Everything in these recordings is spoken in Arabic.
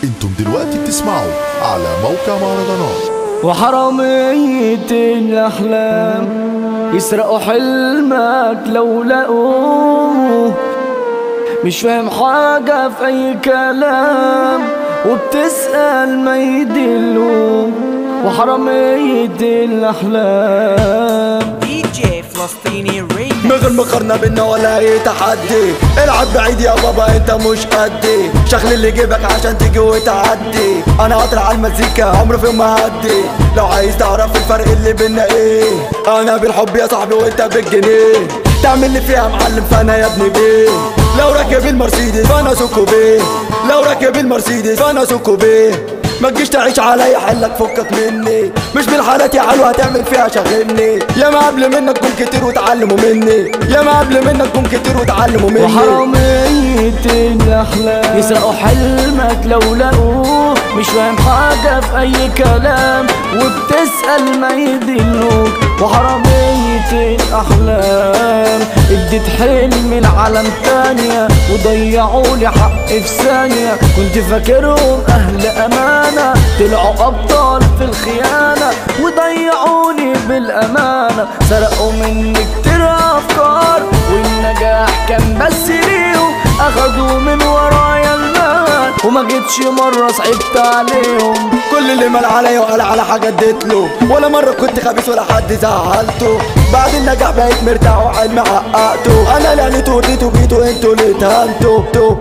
انتم دلوقتي بتسمعوا على موقع مهرجانات. وحرامية الأحلام يسرقوا حلمك لو لقوه، مش فاهم حاجة في أي كلام وبتسأل ما يدلوه. وحرامية الأحلام من غير مقارنة بينا ولا اي تحدي، العب بعيد يا بابا انت مش قدي، شغل اللي جيبك عشان تيجي وتعدي. انا قاطر على المزيكا عمري في ما هدي، لو عايز تعرف الفرق اللي بينا ايه، انا بالحب يا صاحبي وانت بالجنيه. تعمل لي فيها معلم فانا يا ابني بيه، لو راكب المرسيدس فانا سوكو بيه، لو راكب المرسيدس فانا سوكو بيه. ما تجيش تعيش عليا حلك فكك مني، مش بالحالات يا علو هتعمل فيها شغلني. يا ما قبل منك جم كتير وتعلموا مني، يا ما قبل منك جم كتير وتعلموا مني. وحرامية الأحلام يسرقوا حلمك لو لقوه، مش فاهم حاجة في أي كلام وبتسأل ما يدلوك. وحرامية الأحلام اديت حلمي لعالم تانية وضيعولي حقي في ثانية. كنت فاكرهم أهل أمانة طلعوا أبطال في الخيانة وضيعوني بالأمانة. سرقوا مني كتير أفكار والنجاح كان بس ليهم، أخدوا من ورايا المال وما جيتش مرة صعبت عليهم. كل اللي مال عليا وقال على حاجة اديتله، ولا مرة كنت خبيث ولا حد زعلته. بعد النجاح بقيت مرتاح وحلمي حققته، انا اللي عليته ورضيته جيتوا انتوا اللي اتهنتوا.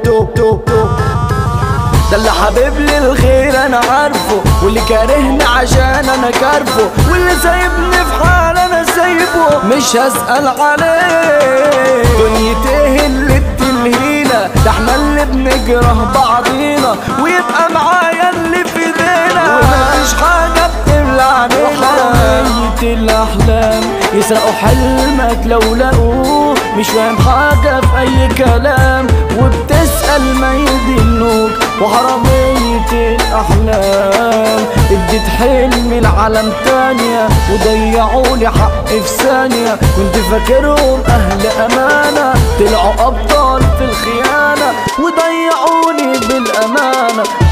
ده اللي حبيب لي الخير انا عارفه، واللي كارهني عشان انا كارفه، واللي سايبني في حال انا سايبه مش هسأل عليه. دنيتي اللي بتلهينا، ده احنا اللي بنجرح بعضينا ويبقى معايا اللي في ايدينا ومفيش حاجة بتملى علينا. وحرامية الأحلام يسرقوا حلمك لو لقوه، مش فاهم حاجة في أي كلام وبتسأل ما يدلوك. وحرامية الأحلام اديت حلمي لعالم تانية وضيعولي حقي في ثانية. كنت فاكرهم أهل أمانة طلعوا أبطال في الخيانة وضيعوني بالأمانة.